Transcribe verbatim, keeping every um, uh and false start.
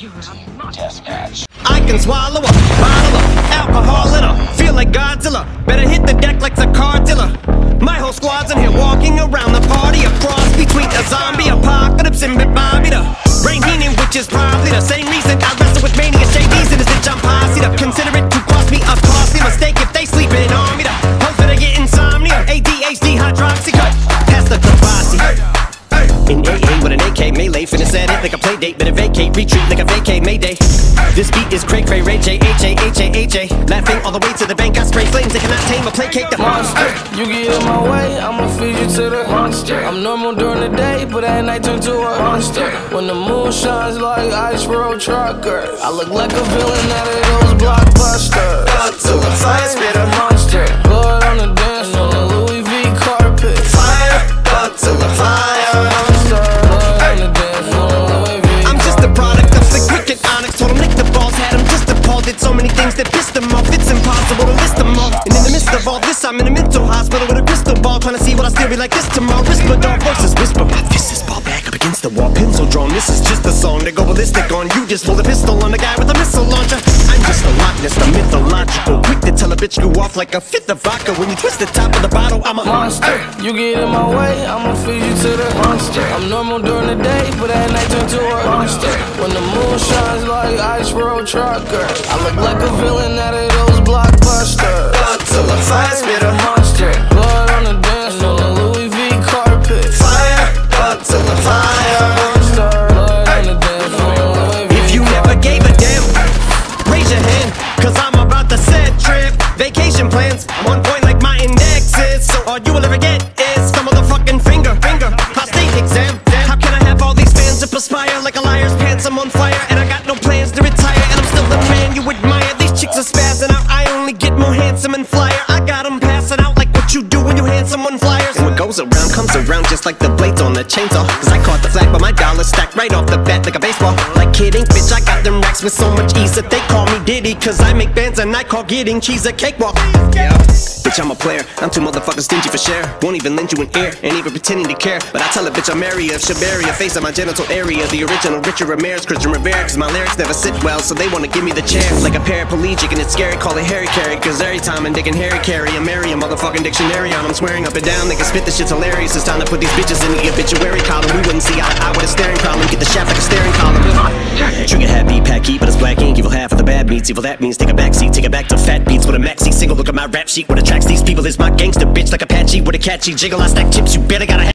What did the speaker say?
Deathmatch. I can swallow a bottle of alcohol in her. Feel like Godzilla. Better hit the deck like the Cardilla. My whole squad's in here walking around the party. A cross between a zombie apocalypse and Bobby the Rain meaning, which is probably the same reason I wrestle with mania J Ds in this bitch. I'm posse to consider it to cost me a costly mistake if they sleeping on me. To hope that I get insomnia. A D H D hydroxy cut. Pass the Kavasi. In A A with an A K melee, finish at it like a play date, better vacate, retreat like a vacate Mayday. This beat is cray cray, Ray J, H A, H A, H A. Laughing all the way to the bank, I spray flames, they cannot tame or placate the monster. You get in my way, I'ma feed you to the monster. I'm normal during the day, but at night turn to a monster. When the moon shines like ice road truckers, I look like a villain out of those blockbusters. Up to the fire, spit a monster. Blood on the dance floor, the Louis V carpet. Fire, up to the fire. Did so many things that pissed them off. It's impossible to list them all. And in the midst of all this, I'm in a mental hospital with a crystal ball, trying to see what I still be like this tomorrow. Whisper dog voices whisper. My fist is ball back up against the wall, pencil drawn. This is just a song to go ballistic on. You just pull a pistol on the guy with a missile launcher. I'm just a Loch Ness, the mythological, quick to tell a bitch you off like a fifth of vodka. When you twist the top of the bottle, I'm a monster. You get in my way, I'ma feed you to the monster. I'm normal during the day, but at night turn to a monster. When the moon shines like ice road truckers, I look like a villain out of those blockbusters. Up to the fire, spit a monster. Blood on the dance floor, the Louis V carpet. Fire, up to the fire. Monster. Blood on the dance floor, Louis V. If you never gave a damn, raise your hand, cause I'm about to set trip. Vacation plans, I'm on point like my index is. So all you will ever get is some motherfucking finger, finger, prostate exam. How can I have all these fans to perspire like a liar's pants? I'm on fire and I got no plans to retire, and I'm still the man you admire. These chicks are spazzing out, I only get more handsome and flyer. I got them passing out like what you do when you hand someone flyers. And what goes around comes around just like the blades on the chainsaw. Cause I caught the flag but my dollar stacked right off the bat like a baseball. Like kidding, bitch, I got them racks with so much ease that they call me Diddy. Cause I make bands and I call getting cheese a cakewalk. Yeah, bitch, I'm a player, I'm too motherfucking stingy for share. Won't even lend you an ear, ain't even pretending to care. But I tell a bitch I'm Maria, Shabaria, face of my genital area. The original Richard Ramirez, Christian Rivera. Cause my lyrics never sit well, so they wanna give me the chair. Like a paraplegic and it's scary, call it Harry Carry. Cause every time I'm digging Harry Carry, I'm marry a motherfucking dictionary on. I'm swearing up and down, they can spit this shit's hilarious. It's time to put these bitches in the obituary column. We wouldn't see eye to eye with a staring problem. Get the shaft like a staring column. Trigger happy, pack heat, but it's black ink. Evil half of the bad meats, evil that means take a backseat. Take it back to fat beats with a maxi single. Look at my rap sheet, what attracts these people is my gangster bitch like Apache with a catchy jiggle. I stack chips, you better gotta have